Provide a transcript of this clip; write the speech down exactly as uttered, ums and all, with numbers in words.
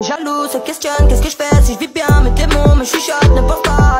Jaloux se questionne, qu'est-ce que je fais si je vis bien, mes démons me chuchotent, ne pense pas